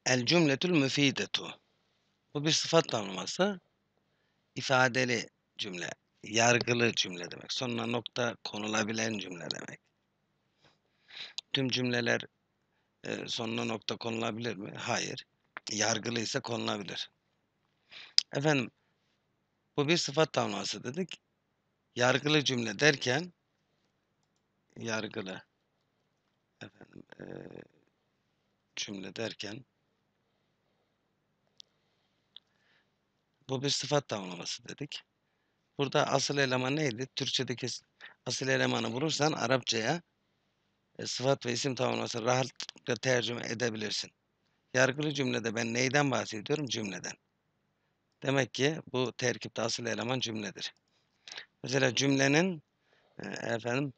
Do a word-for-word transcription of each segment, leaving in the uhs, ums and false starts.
El cümletül müfidetu. Bu bir sıfat tamlaması. İfadeli cümle, yargılı cümle demek. Sonuna nokta konulabilen cümle demek. Tüm cümleler e, sonuna nokta konulabilir mi? Hayır. Yargılı ise konulabilir. Efendim, bu bir sıfat tamlaması dedik. Yargılı cümle derken, yargılı efendim, e, cümle derken, bu bir sıfat tamlaması dedik. Burada asıl eleman neydi? Türkçedeki asıl elemanı bulursan Arapçaya e, sıfat ve isim tamlamasını rahatlıkla tercüme edebilirsin. Yargılı cümlede ben neyden bahsediyorum? Cümleden. Demek ki bu terkipte asıl eleman cümledir. Mesela cümlenin e, efendim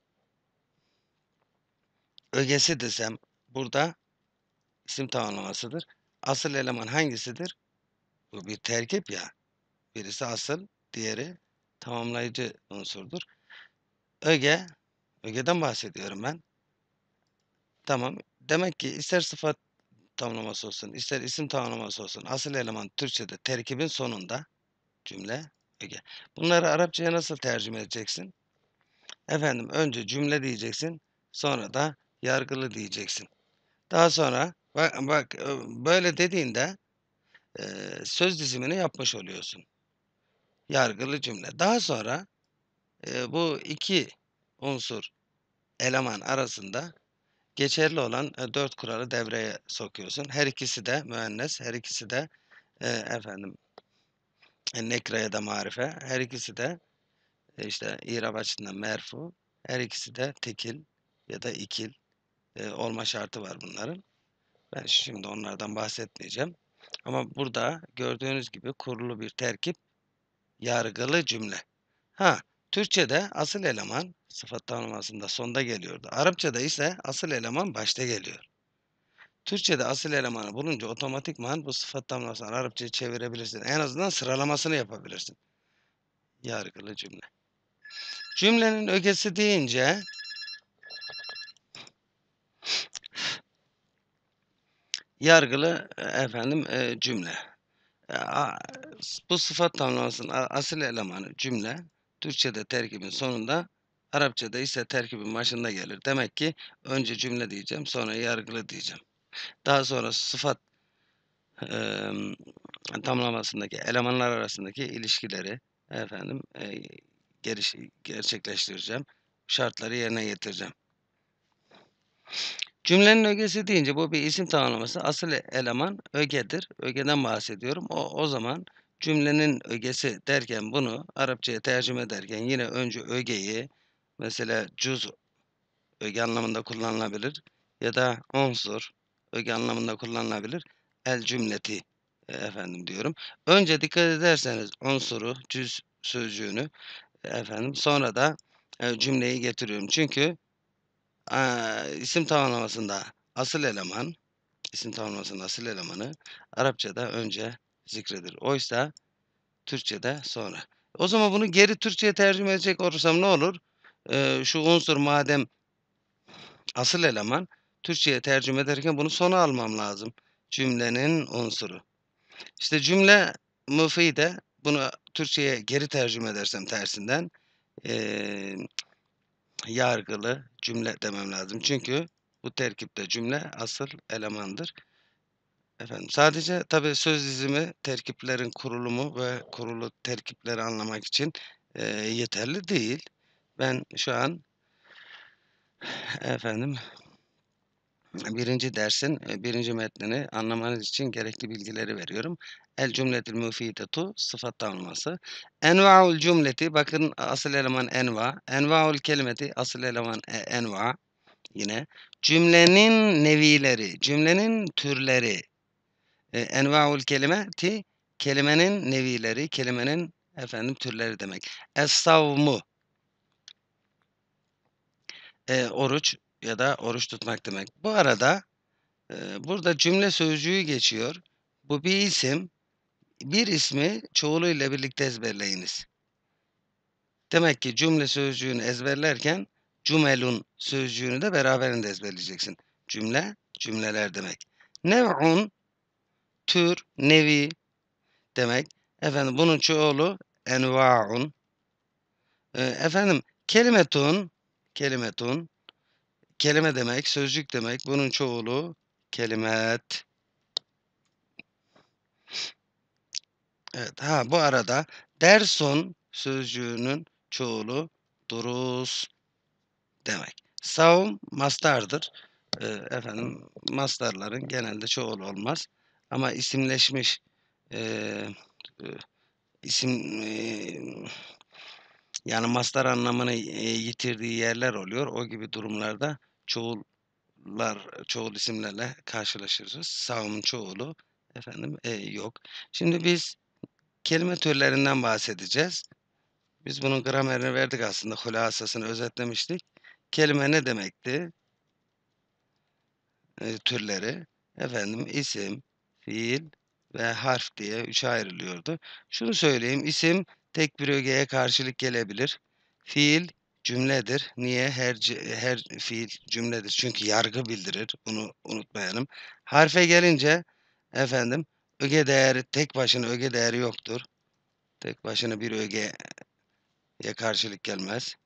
ögesi desem burada isim tamlamasıdır. Asıl eleman hangisidir? Bu bir terkip ya. Birisi asıl, diğeri tamamlayıcı unsurdur. Öge, ögeden bahsediyorum ben. Tamam. Demek ki ister sıfat tamlaması olsun, ister isim tamlaması olsun. Asıl eleman Türkçe'de terkibin sonunda cümle, öge. Bunları Arapçaya nasıl tercüme edeceksin? Efendim önce cümle diyeceksin, sonra da yargılı diyeceksin. Daha sonra bak, bak böyle dediğinde e, söz dizimini yapmış oluyorsun. Yargılı cümle. Daha sonra e, bu iki unsur eleman arasında geçerli olan e, dört kuralı devreye sokuyorsun. Her ikisi de müennes, her ikisi de e, efendim e, nekre ya da marife, her ikisi de e, işte İrab açısından merfu, her ikisi de tekil ya da ikil e, olma şartı var bunların. Ben şimdi onlardan bahsetmeyeceğim. Ama burada gördüğünüz gibi kurulu bir terkip, yargılı cümle. Ha, Türkçe'de asıl eleman sıfat tanımlamasında sonda geliyordu. Arapçada ise asıl eleman başta geliyor. Türkçe'de asıl elemanı bulunca otomatikman bu sıfat tamlamasını Arapçaya çevirebilirsin. En azından sıralamasını yapabilirsin. Yargılı cümle. Cümlenin ögesi deyince yargılı e, efendim e, cümle. E, a, bu sıfat tamlamasının asıl elemanı cümle. Türkçe'de terkibin sonunda, Arapçada ise terkibin başında gelir. Demek ki önce cümle diyeceğim, sonra yargılı diyeceğim. Daha sonra sıfat e, tamlamasındaki elemanlar arasındaki ilişkileri efendim e, geriş, gerçekleştireceğim. Şartları yerine getireceğim. Cümlenin ögesi deyince bu bir isim tamlaması. Asıl eleman ögedir. Ögeden bahsediyorum. O, o zaman cümlenin ögesi derken bunu Arapçaya tercüme ederken yine önce ögeyi mesela cüz öge anlamında kullanılabilir ya da unsur öge anlamında kullanılabilir. El cümleti e, efendim diyorum. Önce dikkat ederseniz unsuru, cüz sözcüğünü e, efendim sonra da e, cümleyi getiriyorum. Çünkü Aaa, isim tamlamasında asıl eleman, isim tamlamasının asıl elemanı Arapçada önce zikredilir. Oysa Türkçede sonra. O zaman bunu geri Türkçeye tercüme edecek olursam ne olur? Eee, şu unsur madem asıl eleman, Türkçeye tercüme ederken bunu sona almam lazım. Cümlenin unsuru. İşte cümle müfide bunu Türkçeye geri tercüme edersem tersinden eee yargılı cümle demem lazım. Çünkü bu terkipte cümle asıl elemandır. Efendim, sadece tabii söz dizimi terkiplerin kurulumu ve kurulu terkipleri anlamak için eee, yeterli değil. Ben şu an efendim birinci dersin e, birinci metnini anlamanız için gerekli bilgileri veriyorum. El cümletil müfidetu sıfat tanımlaması. Enva'ul cümleti bakın asıl eleman enva. Enva'ul kelimeti asıl eleman e, enva. Yine cümlenin nevileri, cümlenin türleri, e, envaul kelimeti kelimenin nevileri, kelimenin efendim türleri demek. Es-savmu e, oruç ya da oruç tutmak demek. Bu arada e, burada cümle sözcüğü geçiyor. Bu bir isim. Bir ismi çoğuluyla birlikte ezberleyiniz. Demek ki cümle sözcüğünü ezberlerken cümelun sözcüğünü de beraberinde ezberleyeceksin. Cümle, cümleler demek. Nev'un tür, nevi demek. Efendim bunun çoğulu enva'un. Eee, efendim kelimetun, kelimetun, kelime demek, sözcük demek. Bunun çoğulu kelimet. Evet, ha bu arada dersun sözcüğünün çoğulu durus demek. Savun mastardır. Eee, efendim mastarların genelde çoğulu olmaz. Ama isimleşmiş eee, eee, isim eee, yani mastar anlamını eee, yitirdiği yerler oluyor. O gibi durumlarda çoğullar, çoğul isimlerle karşılaşırız. Savun çoğulu efendim eee, yok. Şimdi biz kelime türlerinden bahsedeceğiz. Biz bunun gramerini verdik aslında, hulasasını özetlemiştik. Kelime ne demekti? Eee, türleri, efendim isim, fiil ve harf diye üçe ayrılıyordu. Şunu söyleyeyim, isim tek bir ögeye karşılık gelebilir. Fiil cümledir. Niye? Her c her fiil cümledir. Çünkü yargı bildirir. Bunu unutmayalım. Harfe gelince efendim öge değeri tek başına öge değeri yoktur. Tek başına bir ögeye karşılık gelmez.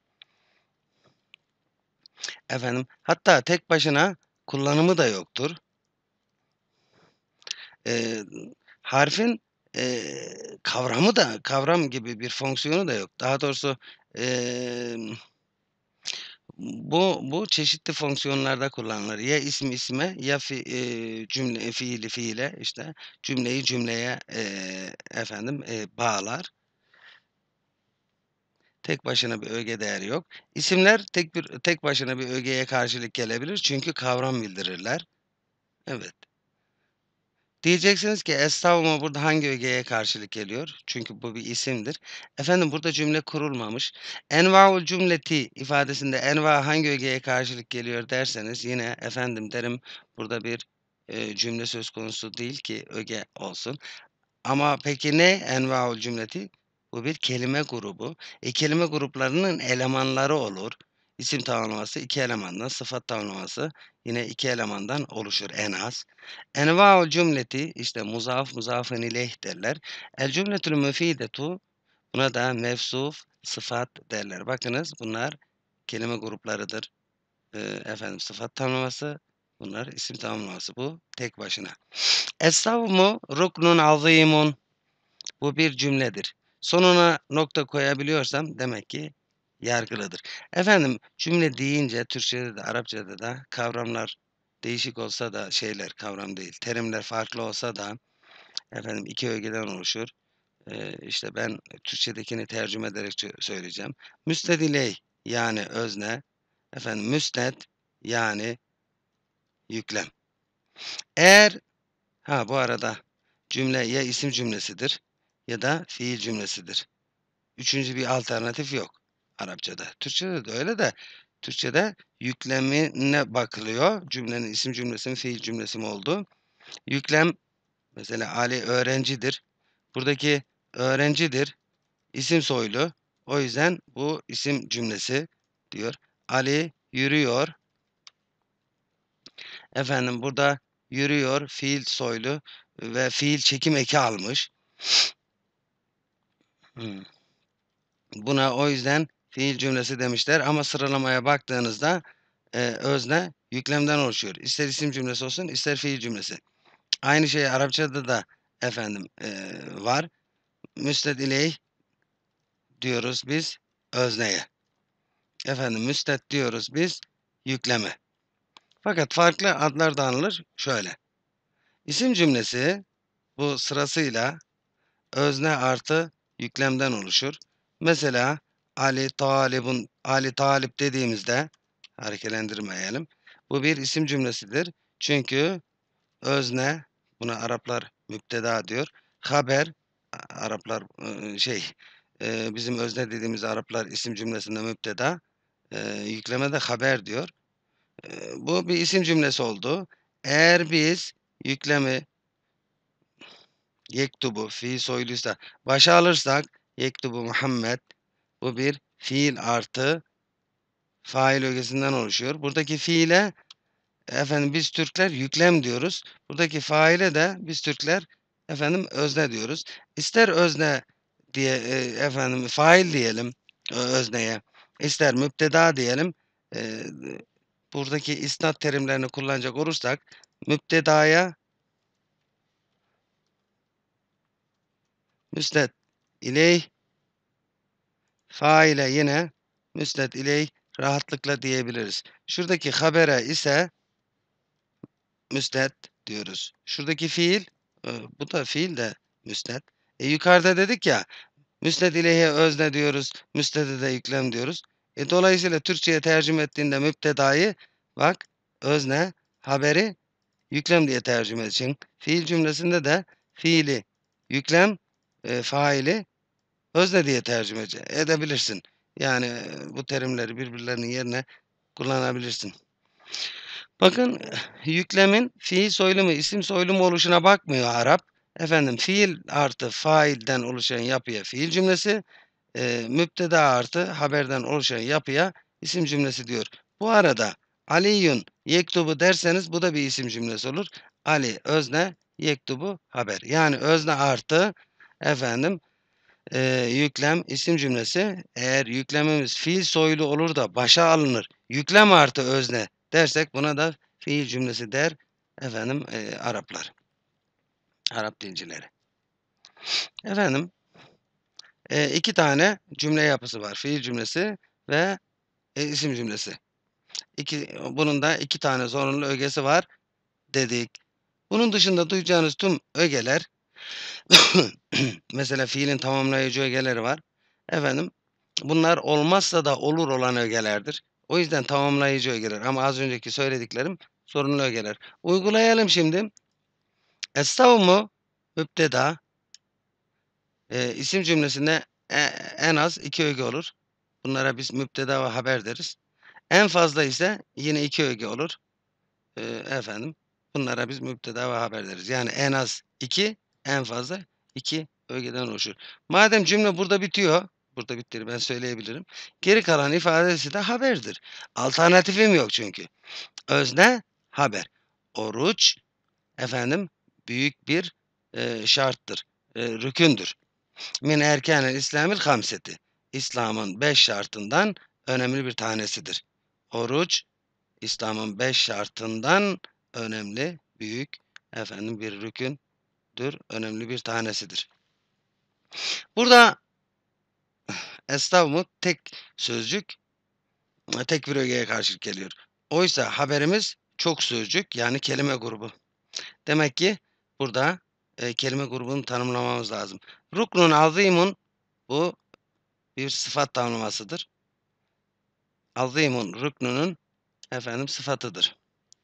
Efendim, hatta tek başına kullanımı da yoktur. Eee, harfin, eee, kavramı da kavram gibi bir fonksiyonu da yok. Daha doğrusu, emm, bu bu çeşitli fonksiyonlarda kullanılır. Ya isim isme ya fi eee, cümle fiili fiile, işte, cümleyi cümleye, eee, efendim, eee, bağlar. Tek başına bir öge değeri yok. İsimler tek bir tek başına bir ögeye karşılık gelebilir çünkü kavram bildirirler. Evet. Diyeceksiniz ki estağfurullah burada hangi ögeye karşılık geliyor? Çünkü bu bir isimdir. Efendim burada cümle kurulmamış. Envaul cümleti ifadesinde enva hangi ögeye karşılık geliyor derseniz yine efendim derim burada bir e, cümle söz konusu değil ki öge olsun. Ama peki ne envaul cümleti? Bu bir kelime grubu. E, kelime gruplarının elemanları olur. İsim tamlaması iki elemandan, sıfat tamlaması yine iki elemandan oluşur en az. Envaul cümleti işte muzaf, muzafın ileyh derler. El cümletül müfidetu buna da mevsuf, sıfat derler. Bakınız bunlar kelime gruplarıdır. Ee, efendim sıfat tamlaması, bunlar isim tamlaması. Bu tek başına. Es-savmu ruknun azimun. Bu bir cümledir. Sonuna nokta koyabiliyorsam demek ki yargılıdır. Efendim cümle deyince Türkçede de Arapçada da kavramlar değişik olsa da şeyler kavram değil, terimler farklı olsa da efendim iki ögeden oluşur. Ee, işte ben Türkçedekini tercüme ederek çö- söyleyeceğim. Müstediley yani özne, efendim müsned yani yüklem. Eğer ha bu arada cümle ya isim cümlesidir ya da fiil cümlesidir. Üçüncü bir alternatif yok Arapçada. Türkçede de öyle de Türkçede yüklemine bakılıyor. Cümlenin isim cümlesi mi fiil cümlesi mi olduğu. Yüklem mesela Ali öğrencidir. Buradaki öğrencidir. İsim soylu. O yüzden bu isim cümlesi diyor. Ali yürüyor. Efendim burada yürüyor fiil soylu ve fiil çekim eki almış. Hmm. Buna o yüzden fiil cümlesi demişler ama sıralamaya baktığınızda e, özne yüklemden oluşuyor. İster isim cümlesi olsun ister fiil cümlesi. Aynı şey Arapçada da efendim e, var. Müsned ileyh diyoruz biz özneye. Efendim müsned diyoruz biz yükleme. Fakat farklı adlar da anılır şöyle. İsim cümlesi bu sırasıyla özne artı yüklemden oluşur. Mesela Ali Talibun Ali Talip dediğimizde hareketlendirmeyelim. Bu bir isim cümlesidir. Çünkü özne buna Araplar müpteda diyor. Haber Araplar ıı, şey e, bizim özne dediğimiz Araplar isim cümlesinde müpteda e, yükleme de haber diyor. E, bu bir isim cümlesi oldu. Eğer biz yüklemi yektubu fiil soyluysa başa alırsak yektubu Muhammed bu bir fiil artı fail ögesinden oluşuyor. Buradaki fiile efendim biz Türkler yüklem diyoruz. Buradaki faile de biz Türkler efendim özne diyoruz. İster özne diye e, efendim fail diyelim ö- özneye, ister müpteda diyelim. E, buradaki isnat terimlerini kullanacak olursak müptedaya müsned ileyh, faile yine müsned ileyh rahatlıkla diyebiliriz. Şuradaki habere ise müsned diyoruz. Şuradaki fiil, e, bu da fiil de müsned. E, yukarıda dedik ya, müsned ileyhe özne diyoruz, müsnede de yüklem diyoruz. E, dolayısıyla Türkçe'ye tercüme ettiğinde müptedayı bak özne, haberi yüklem diye tercüme edeceksin. Fiil cümlesinde de fiili yüklem, e, faili özne diye tercüme ede- edebilirsin. Yani e, bu terimleri birbirlerinin yerine kullanabilirsin. Bakın yüklemin fiil soylumu, isim soylumu oluşuna bakmıyor Arap. Efendim fiil artı failden oluşan yapıya fiil cümlesi, e, müpteda artı haberden oluşan yapıya isim cümlesi diyor. Bu arada Aliyun yektubu derseniz bu da bir isim cümlesi olur. Ali özne, yektubu haber. Yani özne artı efendim e, yüklem isim cümlesi. Eğer yüklemimiz fiil soylu olur da başa alınır. Yüklem artı özne dersek buna da fiil cümlesi der efendim e, Araplar. Arap dilcileri. Efendim e, iki tane cümle yapısı var. Fiil cümlesi ve e, isim cümlesi. İki, bunun da iki tane zorunlu ögesi var dedik. Bunun dışında duyacağınız tüm ögeler mesela fiilin tamamlayıcı ögeleri var. Efendim bunlar olmazsa da olur olan ögelerdir. O yüzden tamamlayıcı ögeler ama az önceki söylediklerim sorunlu ögeler. Uygulayalım şimdi. Estağmu müpteda e, isim cümlesinde e, en az iki öge olur. Bunlara biz müpteda ve haber deriz. En fazla ise yine iki öge olur. E, efendim bunlara biz müpteda ve haber deriz. Yani en az iki, en fazla iki ögeden oluşur. Madem cümle burada bitiyor, burada bittiğini ben söyleyebilirim. Geri kalan ifadesi de haberdir. Alternatifim yok çünkü. Özne haber. Oruç efendim büyük bir e, şarttır, e, rükündür. Min erkânil İslamil hamseti. İslam'ın beş şartından önemli bir tanesidir. Oruç İslam'ın beş şartından önemli, büyük efendim bir rükündür, önemli bir tanesidir. Burada estavmut tek sözcük, tek bir ögeye karşılık geliyor. Oysa haberimiz çok sözcük yani kelime grubu. Demek ki burada e, kelime grubunu tanımlamamız lazım. Ruknun azimun bu bir sıfat tanımlamasıdır. Azimun rüknünün efendim sıfatıdır.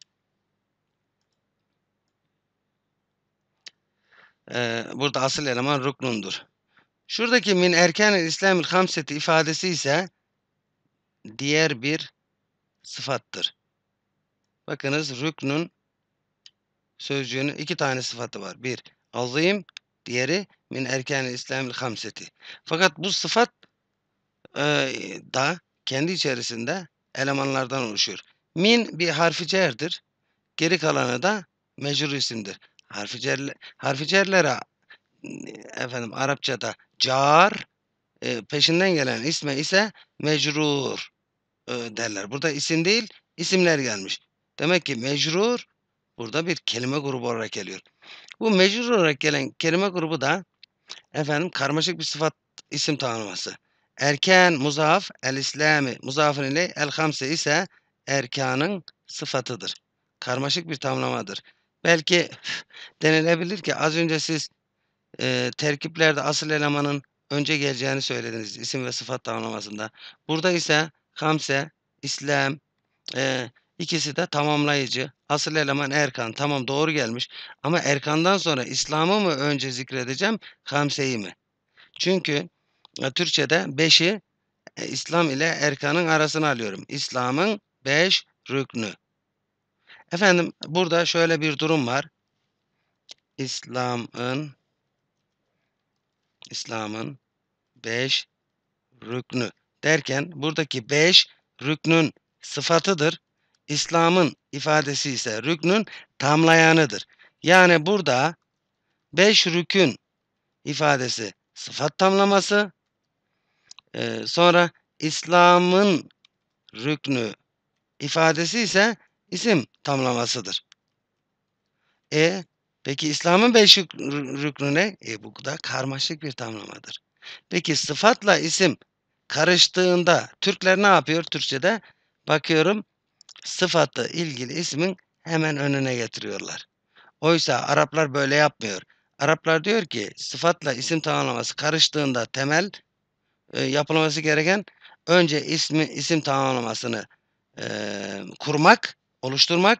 Ee, burada asıl eleman ruknundur. Şuradaki min erken-i İslamil hamseti ifadesi ise diğer bir sıfattır. Bakınız rüknün sözcüğünün iki tane sıfatı var. Bir azim, diğeri min erken-i İslamil hamseti. Fakat bu sıfat e, da kendi içerisinde elemanlardan oluşuyor. Min bir harfi cerdir. Geri kalanı da mecrur isimdir. Harfi, cerle, harfi cerlere efendim Arapçada car, e, peşinden gelen isme ise mecrur e, derler. Burada isim değil, isimler gelmiş. Demek ki mecrur burada bir kelime grubu olarak geliyor. Bu mecrur olarak gelen kelime grubu da efendim karmaşık bir sıfat isim tanımlaması. Erken muzaf el İslami muzafın ile el hamse ise erkanın sıfatıdır. Karmaşık bir tamlamadır. Belki denilebilir ki az önce siz e, terkiplerde asıl elemanın önce geleceğini söylediniz isim ve sıfat tamlamasında. Burada ise hamse, İslam e, ikisi de tamamlayıcı. Asıl eleman Erkan. Tamam doğru gelmiş. Ama Erkan'dan sonra İslam'ı mı önce zikredeceğim, hamseyi mi? Çünkü e, Türkçe'de beşi e, İslam ile Erkan'ın arasına alıyorum. İslam'ın beş rüknü. Efendim burada şöyle bir durum var. İslam'ın İslam'ın beş rüknü derken buradaki beş rüknün sıfatıdır. İslam'ın ifadesi ise rüknün tamlayanıdır. Yani burada beş rükün ifadesi sıfat tamlaması, e, sonra İslam'ın rüknü ifadesi ise isim tamlamasıdır. E peki İslam'ın beş rüknü ne? E bu da karmaşık bir tamlamadır. Peki sıfatla isim karıştığında Türkler ne yapıyor Türkçe'de? Bakıyorum sıfatı ilgili ismin hemen önüne getiriyorlar. Oysa Araplar böyle yapmıyor. Araplar diyor ki sıfatla isim tamlaması karıştığında temel e, yapılması gereken önce ismi isim tamlamasını e, kurmak, oluşturmak.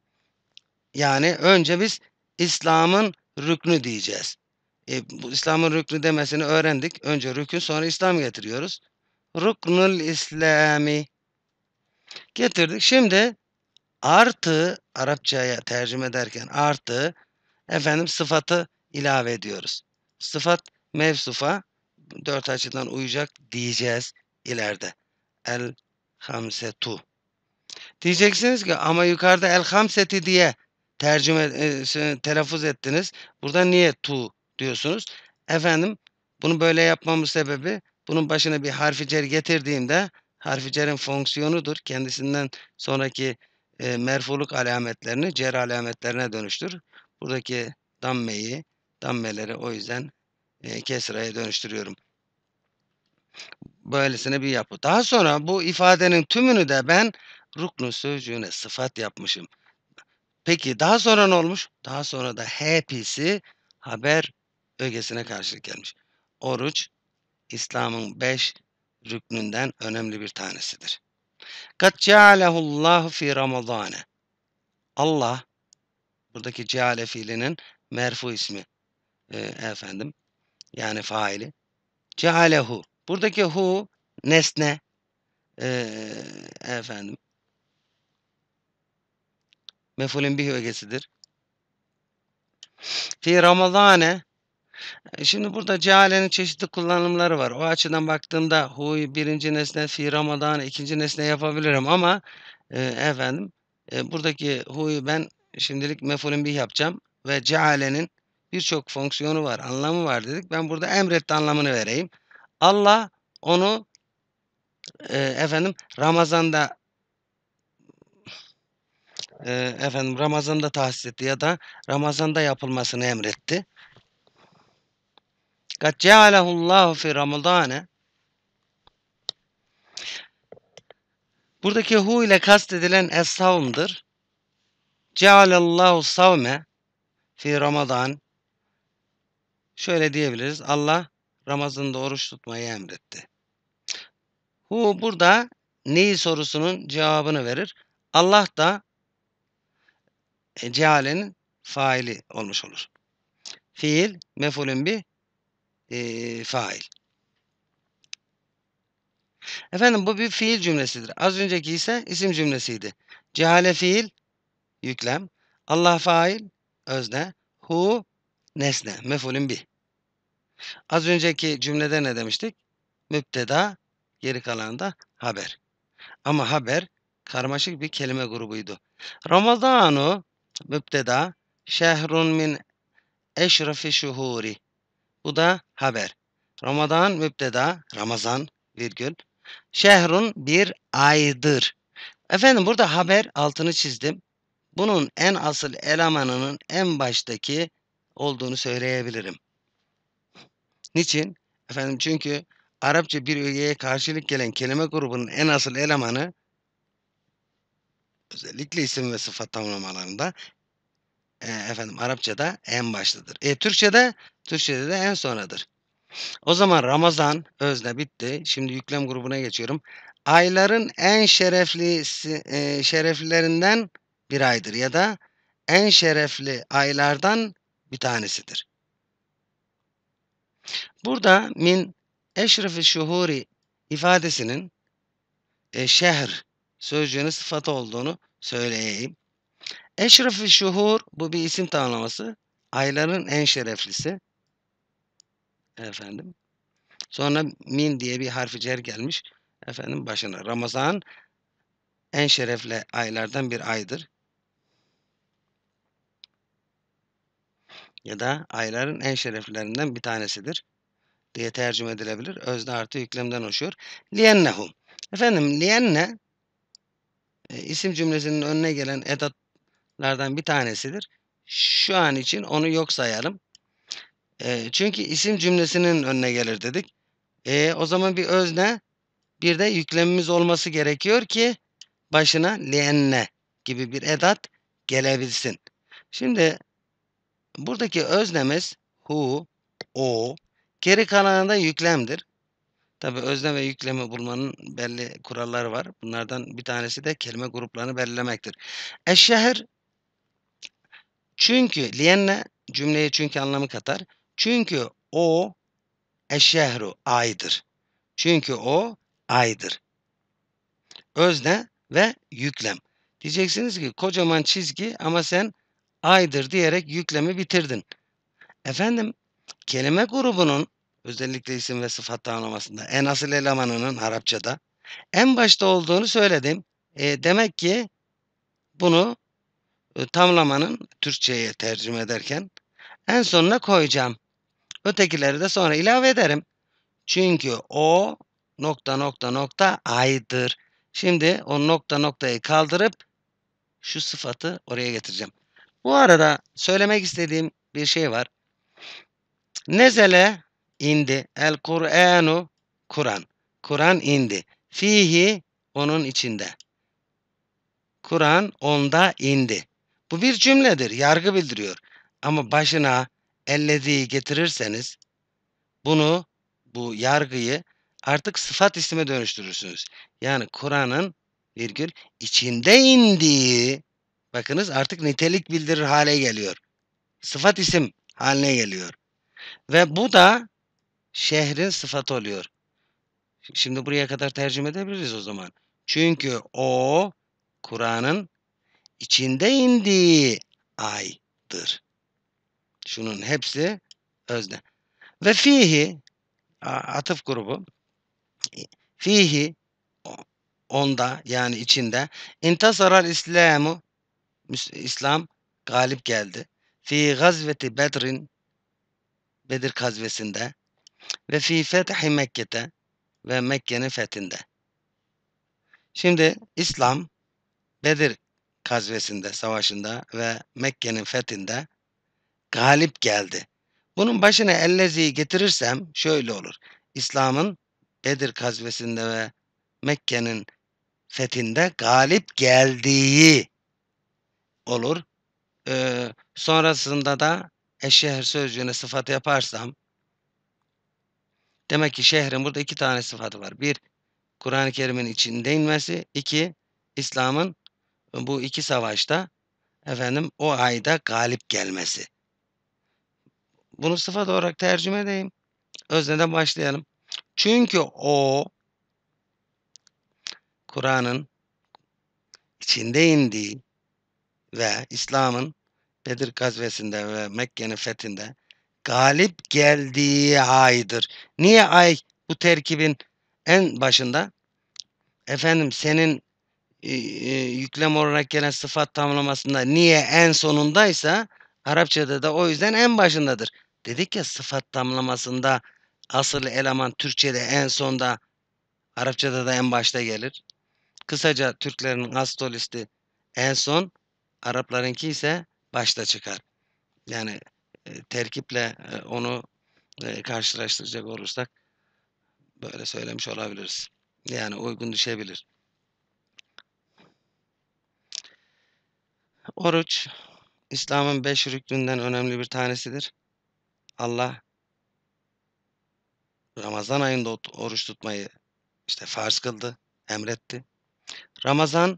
Yani önce biz İslam'ın rüknü diyeceğiz. E, bu İslam'ın rüknü demesini öğrendik. Önce rükün sonra İslam getiriyoruz. Ruknul İslami getirdik. Şimdi artı Arapçaya tercüme ederken artı efendim sıfatı ilave ediyoruz. Sıfat mevsufa dört açıdan uyacak diyeceğiz ileride. El hamsetu. Diyeceksiniz ki ama yukarıda el hamseti diye tercüme e, şey, telaffuz ettiniz. Burada niye tu diyorsunuz? Efendim bunu böyle yapmamın sebebi bunun başına bir harfi cer getirdiğimde harfi cerin fonksiyonudur. Kendisinden sonraki e, merfuluk alametlerini cer alametlerine dönüştür. Buradaki dammeyi, dammeleri o yüzden e, kesraya dönüştürüyorum. Böylesine bir yapı. Daha sonra bu ifadenin tümünü de ben ruknu sözcüğüne sıfat yapmışım. Peki daha sonra ne olmuş? Daha sonra da hepsi haber ögesine karşılık gelmiş. Oruç, İslam'ın beş rüknünden önemli bir tanesidir. Kad cealehullahu fi Ramazane. Allah, buradaki ceale fiilinin merfu ismi e, efendim, yani faili. Cealehu. Buradaki hu nesne e, efendim mef'ulün bih ögesidir. Fi Ramazane. E, Şimdi burada cealenin çeşitli kullanımları var. O açıdan baktığımda hu'yu birinci nesne, fi Ramazan ikinci nesne yapabilirim ama e, efendim e, buradaki hu'yu ben şimdilik mef'ulün bih yapacağım ve cealenin birçok fonksiyonu var, anlamı var dedik. Ben burada emretti anlamını vereyim. Allah onu e, efendim Ramazan'da e, efendim Ramazan'da tahsis etti ya da Ramazan'da yapılmasını emretti. Kad cealehullahu fi Ramazane. Buradaki hu ile kastedilen es-savm'dır. Cealallahu savme fi Ramazan. Şöyle diyebiliriz. Allah Ramazan'da oruç tutmayı emretti. Hu burada neyi sorusunun cevabını verir. Allah da e, cealenin faili olmuş olur. Fiil mef'ulün bir e, fail. Efendim bu bir fiil cümlesidir. Az önceki ise isim cümlesiydi. Cehale fiil, yüklem. Allah fail, özne. Hu, nesne, mef'ulün bih. Az önceki cümlede ne demiştik? Müpteda, geri kalan da haber. Ama haber karmaşık bir kelime grubuydu. Ramazanu, müpteda, şehrun min eşrefi şuhuri. Bu da haber. Ramazan müpteda, Ramazan, virgül. Şehrun bir aydır. Efendim burada haber altını çizdim. Bunun en asıl elemanının en baştaki olduğunu söyleyebilirim. Niçin? Efendim çünkü Arapça bir ögeye karşılık gelen kelime grubunun en asıl elemanı özellikle isim ve sıfat tamlamalarında e, efendim Arapçada en baştadır. E Türkçede Türkçede de en sonradır. O zaman Ramazan özne bitti. Şimdi yüklem grubuna geçiyorum. Ayların en şereflisi e, şereflilerinden bir aydır ya da en şerefli aylardan bir tanesidir. Burada min eşrefi şuhuri ifadesinin e, şehr sözcüğünün sıfatı olduğunu söyleyeyim. Eşrefi şuhur bu bir isim tanımlaması. Ayların en şereflisi. Efendim. Sonra min diye bir harfi cer gelmiş. Efendim başına. Ramazan en şerefli aylardan bir aydır. Ya da ayların en şereflilerinden bir tanesidir diye tercüme edilebilir. Özne artı yüklemden oluşuyor. Liyennehum. Efendim liyenne e, isim cümlesinin önüne gelen edatlardan bir tanesidir. Şu an için onu yok sayalım. E, çünkü isim cümlesinin önüne gelir dedik. E, o zaman bir özne, bir de yüklemimiz olması gerekiyor ki başına lienne gibi bir edat gelebilsin. Şimdi buradaki öznemiz hu, o, geri kalanında yüklemdir. Tabi özne ve yüklemi bulmanın belli kuralları var. Bunlardan bir tanesi de kelime gruplarını belirlemektir. Eşşehir, çünkü lienne cümleye çünkü anlamı katar. Çünkü o eşşehru aydır. Çünkü o aydır. Özne ve yüklem. Diyeceksiniz ki kocaman çizgi ama sen aydır diyerek yüklemi bitirdin. Efendim kelime grubunun özellikle isim ve sıfat tamlamasında en asıl elemanının Arapçada en başta olduğunu söyledim. E, demek ki bunu e, tamlamanın Türkçe'ye tercüme ederken en sonuna koyacağım. Ötekileri de sonra ilave ederim. Çünkü o nokta nokta nokta aydır. Şimdi o nokta noktayı kaldırıp şu sıfatı oraya getireceğim. Bu arada söylemek istediğim bir şey var. Nezele indi. El Kur'anu Kur'an. Kur'an indi. Fihi onun içinde. Kur'an onda indi. Bu bir cümledir. Yargı bildiriyor. Ama başına ellezî getirirseniz bunu, bu yargıyı artık sıfat isme dönüştürürsünüz. Yani Kur'an'ın virgül içinde indiği, bakınız artık nitelik bildirir hale geliyor. Sıfat isim haline geliyor. Ve bu da şehrin sıfatı oluyor. Şimdi buraya kadar tercüme edebiliriz o zaman. Çünkü o Kur'an'ın içinde indiği aydır. Şunun hepsi özne. Ve fihi atıf grubu fihi onda yani içinde intasaral İslamu İslam galip geldi. Fi gazveti Bedrin Bedir gazvesinde ve fi fethi Mekke'te ve Mekke'nin fethinde. Şimdi İslam Bedir gazvesinde, savaşında ve Mekke'nin fethinde galip geldi. Bunun başına elleziyi getirirsem şöyle olur. İslam'ın Bedir gazvesinde ve Mekke'nin fethinde galip geldiği olur. Ee, sonrasında da eşşehir sözcüğüne sıfat yaparsam demek ki şehrin burada iki tane sıfatı var. Bir, Kur'an-ı Kerim'in içinde inmesi. İki, İslam'ın bu iki savaşta efendim o ayda galip gelmesi. Bunu sıfat olarak tercüme edeyim. Özneden başlayalım. Çünkü o Kur'an'ın içinde indiği ve İslam'ın Bedir gazvesinde ve Mekke'nin fethinde galip geldiği aydır. Niye ay bu terkibin en başında? Efendim senin e, e, yüklem olarak gelen sıfat tamlamasında niye en sonundaysa Arapçada da o yüzden en başındadır. Dedik ya sıfat tamlamasında asıl eleman Türkçe'de en sonda, Arapçada da en başta gelir. Kısaca Türklerin astolisti en son, Araplarınki ise başta çıkar. Yani e, terkiple e, onu e, karşılaştıracak olursak böyle söylemiş olabiliriz. Yani uygun düşebilir. Oruç, İslam'ın beş rüknünden önemli bir tanesidir. Allah Ramazan ayında oruç tutmayı işte farz kıldı, emretti. Ramazan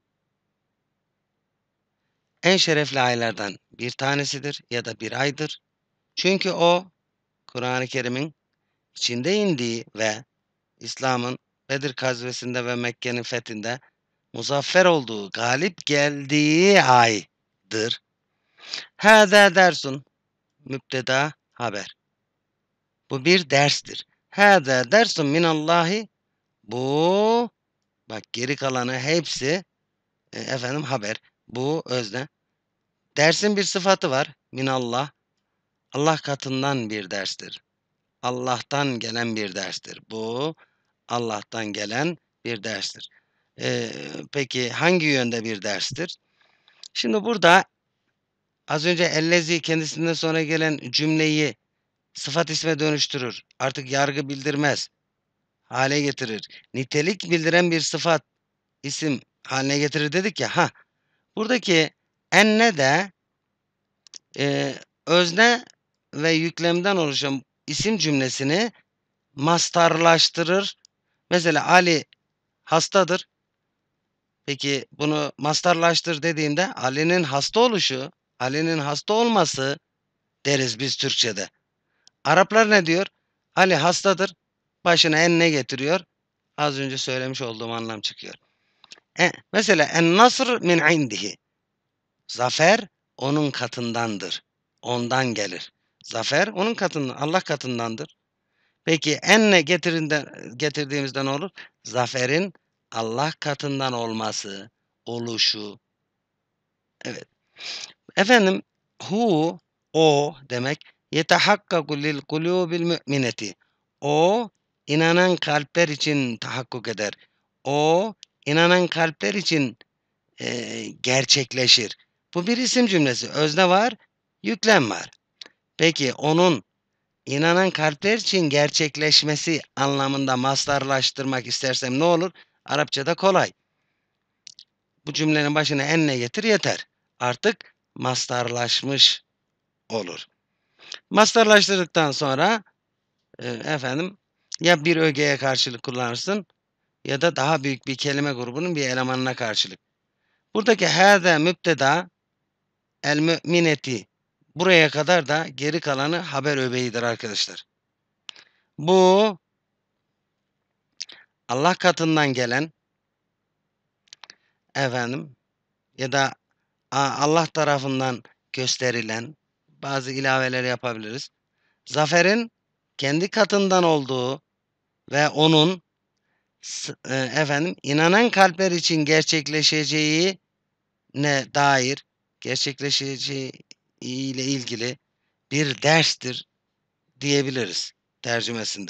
en şerefli aylardan bir tanesidir ya da bir aydır. Çünkü o Kur'an-ı Kerim'in içinde indiği ve İslam'ın Bedir gazvesinde ve Mekke'nin fethinde muzaffer olduğu, galip geldiği aydır. Hâzâ dersun, müpteda haber. Bu bir derstir. Hâzâ dersun minallahi, bu Bak geri kalanı hepsi e, efendim haber. Bu özne. Dersin bir sıfatı var. Minallah. Allah katından bir derstir. Allah'tan gelen bir derstir. Bu Allah'tan gelen bir derstir. Ee, peki hangi yönde bir derstir? Şimdi burada az önce ellezi kendisinden sonra gelen cümleyi sıfat isme dönüştürür. Artık yargı bildirmez. Hale getirir. Nitelik bildiren bir sıfat isim haline getirir dedik ya. Ha, buradaki enne de e, özne ve yüklemden oluşan isim cümlesini mastarlaştırır. Mesela Ali hastadır. Peki bunu mastarlaştır dediğinde Ali'nin hasta oluşu, Ali'nin hasta olması deriz biz Türkçe'de. Araplar ne diyor? Ali hastadır. Başına enne getiriyor. Az önce söylemiş olduğum anlam çıkıyor. E, mesela en nasr min indihi. Zafer onun katındandır. Ondan gelir. Zafer onun katından, Allah katındandır. Peki enne getirinden, getirdiğimizde ne olur? Zaferin Allah katından olması, oluşu. Evet. Efendim hu o demek yetehakkaku lil kulubil mümineti. O inanan kalpler için tahakkuk eder. O inanan kalpler için e, gerçekleşir. Bu bir isim cümlesi. Özne var, yüklem var. Peki onun inanan kalpler için gerçekleşmesi anlamında mastarlaştırmak istersem ne olur? Arapçada kolay. Bu cümlenin başına enne getir yeter. Artık mastarlaşmış olur. Mastarlaştırdıktan sonra e, efendim ya bir ögeye karşılık kullanırsın ya da daha büyük bir kelime grubunun bir elemanına karşılık. Buradaki hâze mübteda el mümineti buraya kadar da geri kalanı haber öbeğidir arkadaşlar. Bu Allah katından gelen efendim ya da Allah tarafından gösterilen bazı ilaveler yapabiliriz. Zaferin kendi katından olduğu ve onun e, efendim inanan kalpler için gerçekleşeceği ne dair gerçekleşeceği ile ilgili bir derstir diyebiliriz tercümesinde.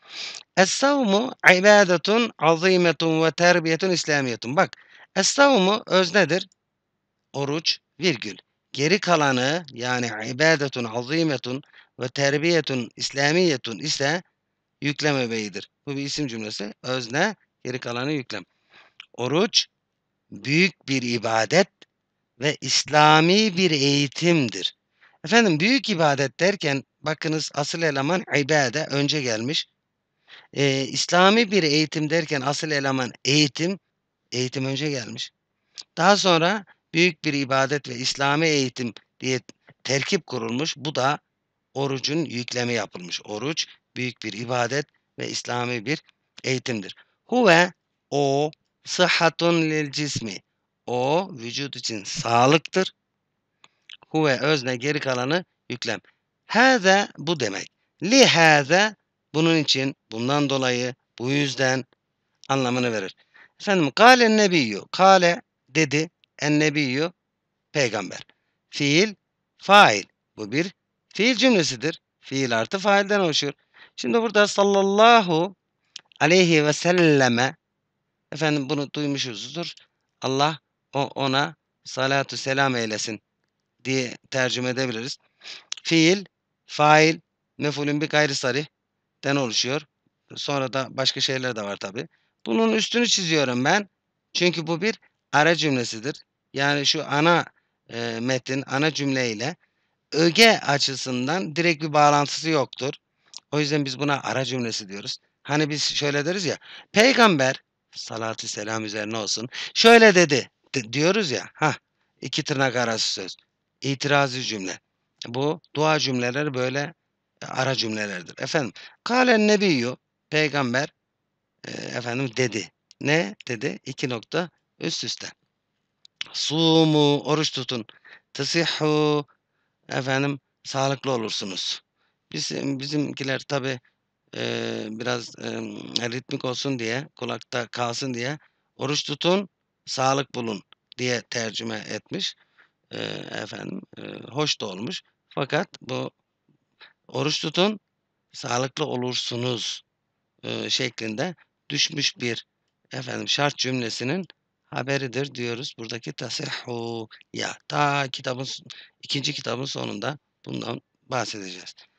Es-savmu ibadetun azimetun ve terbiyetun İslamiyetun. Bak, es-savmu öznedir. Oruç virgül. Geri kalanı yani ibadetun azimetun ve terbiyetun İslamiyetun ise yüklem öbeğidir. Bu bir isim cümlesi. Özne, geri kalanı yüklem. Oruç büyük bir ibadet ve İslami bir eğitimdir. Efendim büyük ibadet derken bakınız asıl eleman ibade önce gelmiş. Ee, İslami bir eğitim derken asıl eleman eğitim, eğitim önce gelmiş. Daha sonra büyük bir ibadet ve İslami eğitim diye terkip kurulmuş. Bu da orucun yüklemi yapılmış. Oruç büyük bir ibadet ve İslami bir eğitimdir. Huve o sıhhatun lil cismi. O vücut için sağlıktır. Huve özne geri kalanı yüklem. Hâze bu demek. Li hâze bunun için, bundan dolayı, bu yüzden anlamını verir. Efendim kâle nebiyyü. Kâle dedi. En nebiyyü peygamber. Fiil, fail. Bu bir fiil cümlesidir. Fiil artı failden oluşuyor. Şimdi burada sallallahu aleyhi ve selleme efendim bunu duymuşuzdur. Allah o ona salatu selam eylesin diye tercüme edebiliriz. Fiil, fail, mef'ulün bir gayri sarihten oluşuyor. Sonra da başka şeyler de var tabi. Bunun üstünü çiziyorum ben. Çünkü bu bir ara cümlesidir. Yani şu ana e, metin, ana cümleyle öge açısından direkt bir bağlantısı yoktur. O yüzden biz buna ara cümlesi diyoruz. Hani biz şöyle deriz ya, peygamber salatü selam üzerine olsun şöyle dedi di- diyoruz ya. Ha, iki tırnak arası söz. İtirazı cümle. Bu dua cümleleri böyle e, ara cümlelerdir. Efendim, kâlen nebiyyü peygamber e, efendim dedi. Ne dedi? İki nokta üst üste. Sumu oruç tutun. Tısihhu efendim sağlıklı olursunuz. Bizim bizimkiler tabi e, biraz e, ritmik olsun diye kulakta kalsın diye Oruç tutun, sağlık bulun diye tercüme etmiş. Eee, efendim, eee, hoş da olmuş. Fakat bu oruç tutun, sağlıklı olursunuz, eee, şeklinde düşmüş bir efendim şart cümlesinin haberidir diyoruz buradaki tasihhu ya. Ta kitabın s ikinci kitabın sonunda bundan bahsedeceğiz.